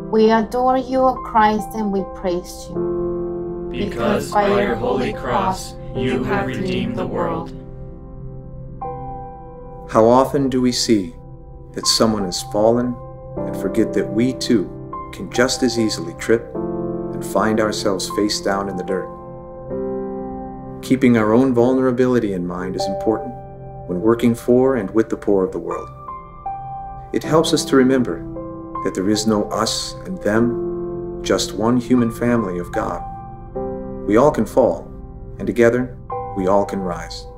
We adore you, O Christ, and we praise you. Because by your holy cross you have redeemed the world. How often do we see that someone has fallen and forget that we too can just as easily trip and find ourselves face down in the dirt? Keeping our own vulnerability in mind is important when working for and with the poor of the world. It helps us to remember that there is no us and them, just one human family of God. We all can fall, and together we all can rise.